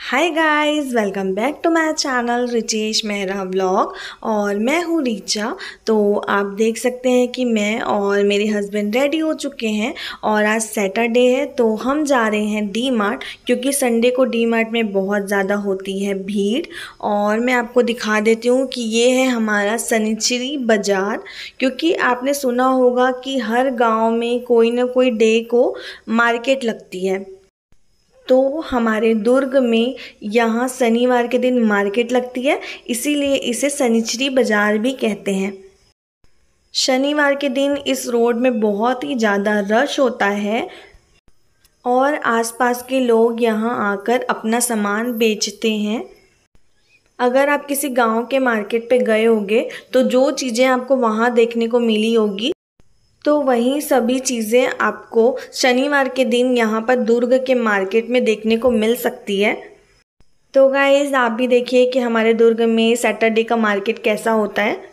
Hi guys, welcome back to my channel Richesh Mehra vlog. और मैं हूँ रीचा। तो आप देख सकते हैं कि मैं और मेरे हस्बैंड रेडी हो चुके हैं और आज सैटरडे है तो हम जा रहे हैं डी मार्ट, क्योंकि संडे को डी मार्ट में बहुत ज़्यादा होती है भीड़। और मैं आपको दिखा देती हूँ कि ये है हमारा शनिचरी बाज़ार, क्योंकि आपने सुना होगा कि हर गाँव में कोई ना कोई डे को मार्केट लगती है। तो हमारे दुर्ग में यहाँ शनिवार के दिन मार्केट लगती है, इसीलिए इसे शनिचरी बाज़ार भी कहते हैं। शनिवार के दिन इस रोड में बहुत ही ज़्यादा रश होता है और आसपास के लोग यहाँ आकर अपना सामान बेचते हैं। अगर आप किसी गांव के मार्केट पे गए होंगे तो जो चीज़ें आपको वहाँ देखने को मिली होगी, तो वहीं सभी चीज़ें आपको शनिवार के दिन यहाँ पर दुर्ग के मार्केट में देखने को मिल सकती है। तो गाइस, आप भी देखिए कि हमारे दुर्ग में सैटरडे का मार्केट कैसा होता है।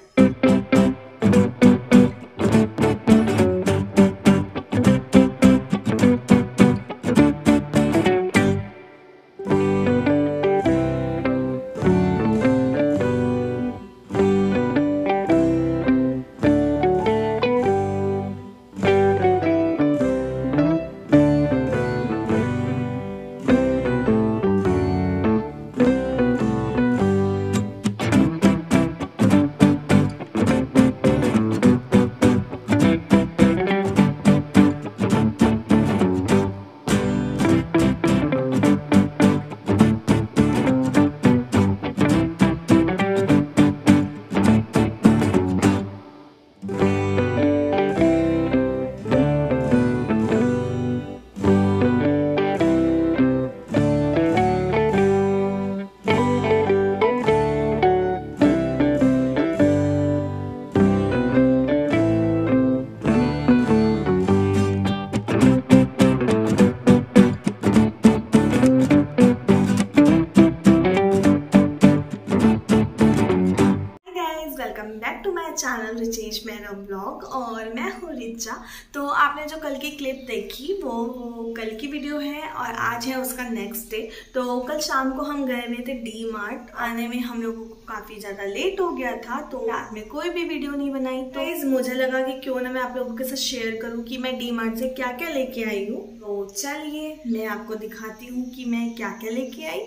Welcome back to my channel Richesh Mehra blog और मैं हूँ रिचा। तो आपने जो कल की क्लिप देखी वो कल की वीडियो है और आज है उसका नेक्स्ट डे। तो कल शाम को हम गए हुए थे डी मार्ट। आने में हम लोगों को काफ़ी ज़्यादा लेट हो गया था, तो रात में कोई भी वीडियो नहीं बनाई। तो मुझे लगा कि क्यों ना मैं आप लोगों के साथ शेयर करूँ कि मैं डी मार्ट से क्या क्या लेके आई हूँ। तो चलिए मैं आपको दिखाती हूँ कि मैं क्या क्या लेके आई।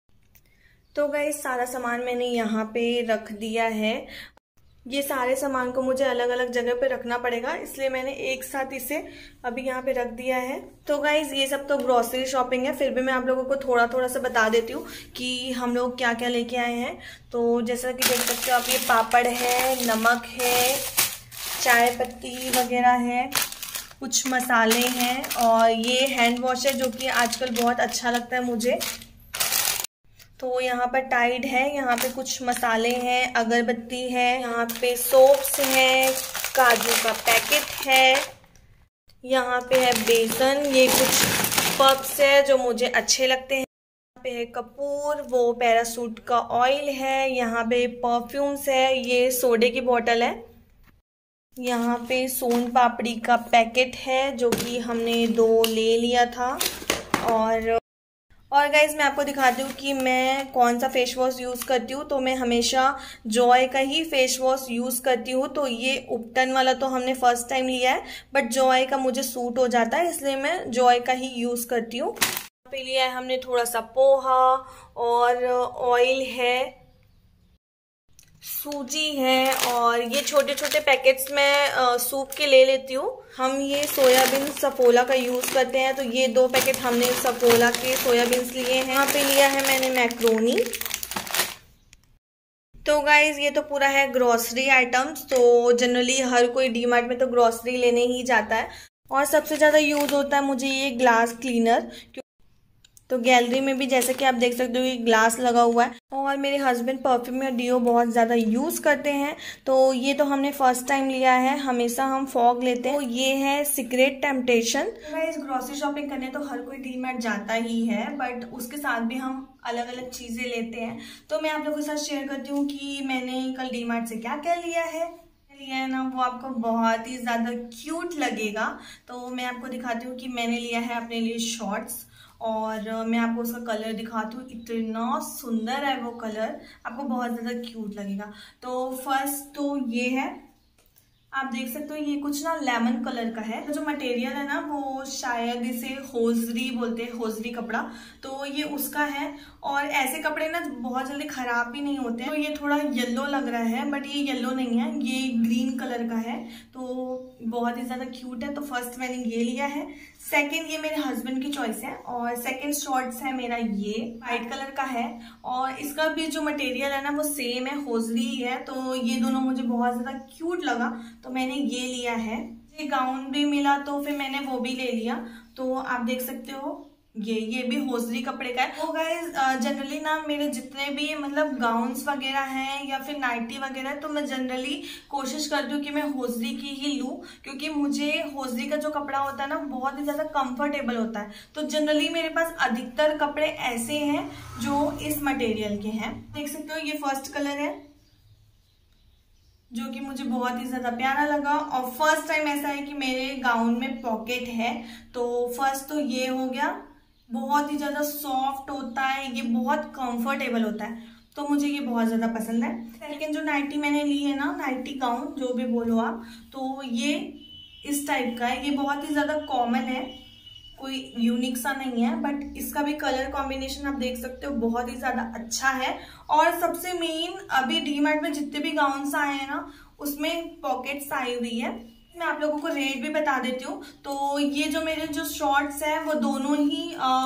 तो गाइस, सारा सामान मैंने यहाँ पे रख दिया है। ये सारे सामान को मुझे अलग अलग जगह पे रखना पड़ेगा, इसलिए मैंने एक साथ इसे अभी यहाँ पे रख दिया है। तो गाइज, ये सब तो ग्रोसरी शॉपिंग है, फिर भी मैं आप लोगों को थोड़ा थोड़ा सा बता देती हूँ कि हम लोग क्या क्या लेके आए हैं। तो जैसा कि देख सकते हो आप, ये पापड़ है, नमक है, चाय पत्ती वगैरह है, कुछ मसाले हैं और ये हैंड वॉश है जो कि आजकल बहुत अच्छा लगता है मुझे। तो यहाँ पर टाइड है, यहाँ पे कुछ मसाले हैं, अगरबत्ती है, यहाँ पे सोप्स है, काजू का पैकेट है, यहाँ पे है बेसन, ये कुछ पफ्स है जो मुझे अच्छे लगते हैं, यहाँ पे है कपूर, वो पैरासूट का ऑयल है, यहाँ पे परफ्यूम्स है, ये सोडे की बोतल है, यहाँ पे सोन पापड़ी का पैकेट है जो कि हमने 2 ले लिया था। और गाइज, मैं आपको दिखाती हूँ कि मैं कौन सा फेस वॉश यूज़ करती हूँ। तो मैं हमेशा जॉय का ही फेस वॉश यूज़ करती हूँ। तो ये उपटन वाला तो हमने फर्स्ट टाइम लिया है, बट जॉय का मुझे सूट हो जाता है, इसलिए मैं जॉय का ही यूज़ करती हूँ। यहाँ पे लिया है हमने थोड़ा सा पोहा और ऑयल है, सूजी है, और ये छोटे छोटे पैकेट्स में सूप के ले लेती हूँ। हम ये सोयाबीन सफोला का यूज़ करते हैं, तो ये 2 पैकेट हमने सफोला के सोयाबीन्स लिए हैं। यहाँ पे लिया है मैंने मैक्रोनी। तो गाइज, ये तो पूरा है ग्रोसरी आइटम्स। तो जनरली हर कोई डी मार्ट में तो ग्रोसरी लेने ही जाता है और सबसे ज़्यादा यूज़ होता है मुझे ये ग्लास क्लीनर। तो गैलरी में भी जैसे कि आप देख सकते हो ये ग्लास लगा हुआ है। और मेरे हस्बैंड परफ्यूम या डिओ बहुत ज़्यादा यूज़ करते हैं, तो ये तो हमने फर्स्ट टाइम लिया है, हमेशा हम फॉग लेते हैं। तो ये है secret temptation. Guys, grocery shopping करने तो हर कोई डी मार्ट जाता ही है, बट उसके साथ भी हम अलग अलग चीज़ें लेते हैं। तो मैं आप लोगों के साथ शेयर करती हूँ कि मैंने कल डी मार्ट से क्या क्या लिया है ना, वो आपको बहुत ही ज़्यादा क्यूट लगेगा। तो मैं आपको दिखाती हूँ कि मैंने लिया है अपने लिए शॉर्ट्स, और मैं आपको उसका कलर दिखाती हूँ। इतना सुंदर है वो कलर, आपको बहुत ज़्यादा क्यूट लगेगा। तो फर्स्ट तो ये है, आप देख सकते हो ये कुछ ना लेमन कलर का है। तो जो मटेरियल है ना वो शायद इसे होजरी बोलते हैं, होजरी कपड़ा, तो ये उसका है। और ऐसे कपड़े ना बहुत जल्दी खराब भी नहीं होते हैं। तो ये थोड़ा येलो लग रहा है बट ये येलो नहीं है, ये ग्रीन कलर का है, तो बहुत ही ज़्यादा क्यूट है। तो फर्स्ट मैंने ये लिया है। सेकेंड ये मेरे हस्बैंड की चॉइस है, और सेकेंड शॉर्ट्स है मेरा ये वाइट कलर का है, और इसका भी जो मटेरियल है ना वो सेम है, होजरी है। तो ये दोनों मुझे बहुत ज़्यादा क्यूट लगा तो मैंने ये लिया है। ये गाउन भी मिला तो फिर मैंने वो भी ले लिया। तो आप देख सकते हो ये भी होजरी कपड़े का है। तो गाइस जनरली ना मेरे जितने भी मतलब गाउन्स वगैरह हैं या फिर नाइटी वगैरह, तो मैं जनरली कोशिश करती हूँ कि मैं होजरी की ही लूँ, क्योंकि मुझे होजरी का जो कपड़ा होता है ना बहुत ही ज़्यादा कंफर्टेबल होता है। तो जनरली मेरे पास अधिकतर कपड़े ऐसे हैं जो इस मटेरियल के हैं। देख सकते हो ये फर्स्ट कलर है जो कि मुझे बहुत ही ज़्यादा प्यारा लगा। और फर्स्ट टाइम ऐसा है कि मेरे गाउन में पॉकेट है। तो फर्स्ट तो ये हो गया, बहुत ही ज़्यादा सॉफ्ट होता है, ये बहुत कंफर्टेबल होता है, तो मुझे ये बहुत ज़्यादा पसंद है। लेकिन जो नाइटी मैंने ली है ना, नाइटी गाउन जो भी बोलो आप, तो ये इस टाइप का है। ये बहुत ही ज़्यादा कॉमन है, कोई यूनिक सा नहीं है, बट इसका भी कलर कॉम्बिनेशन आप देख सकते हो बहुत ही ज़्यादा अच्छा है। और सबसे मेन अभी डीमार्ट में जितने भी गाउन्स आए हैं ना उसमें पॉकेट्स आई हुई है। मैं आप लोगों को रेट भी बता देती हूँ। तो ये जो मेरे जो शॉर्ट्स हैं वो दोनों ही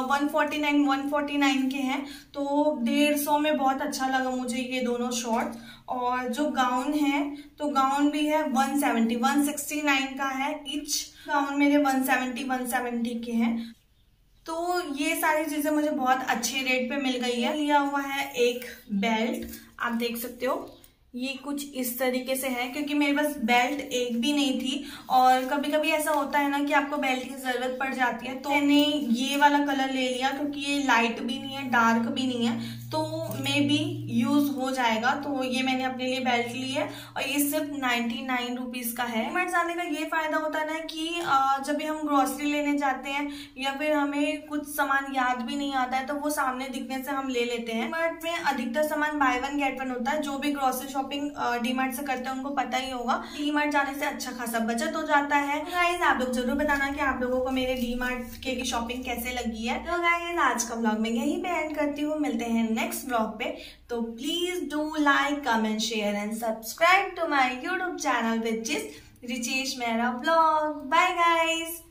149 के हैं, तो 150 में बहुत अच्छा लगा मुझे ये दोनों शॉर्ट्स। और जो गाउन है तो गाउन भी है 169 का है ईच। गाउन मेरे 170 के हैं। तो ये सारी चीजें मुझे बहुत अच्छे रेट पे मिल गई है। लिया हुआ है एक बेल्ट, आप देख सकते हो ये कुछ इस तरीके से है, क्योंकि मेरे पास बेल्ट एक भी नहीं थी। और कभी कभी ऐसा होता है ना कि आपको बेल्ट की जरूरत पड़ जाती है, तो मैंने ये वाला कलर ले लिया क्योंकि ये लाइट भी नहीं है डार्क भी नहीं है, तो मे बी यूज हो जाएगा। तो ये मैंने अपने लिए बेल्ट ली है और ये सिर्फ 99 रुपीज का है। डीमार्ट जाने का ये फायदा होता है ना कि जब भी हम ग्रोसरी लेने जाते हैं या फिर हमें कुछ सामान याद भी नहीं आता है तो वो सामने दिखने से हम ले लेते हैं। डीमार्ट में अधिकतर सामान बाय वन गेट वन होता है। जो भी ग्रोसरी शॉपिंग डीमार्ट से करते हैं उनको पता ही होगा। डीमार्ट जाने से अच्छा खासा बचत हो जाता है। गाइस आप लोग जरूर बताना कि आप लोगों को मेरे डीमार्ट की शॉपिंग कैसे लगी है। तो गाइस आज का व्लॉग मैं यहीं पे एंड करती हूँ, मिलते हैं नेक्स्ट व्लॉग पे। तो please do like, comment, share and subscribe to my YouTube channel which is Richesh Mehra vlog. Bye guys.